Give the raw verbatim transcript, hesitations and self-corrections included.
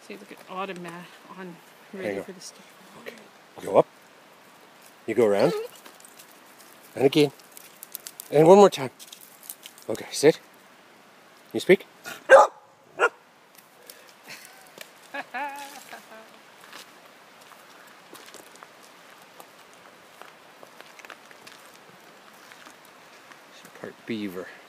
See, look at Autumn mat on, ready for the stuff. Okay. Go up. You go around. And again. And one more time. Okay, sit. You speak? She's part beaver.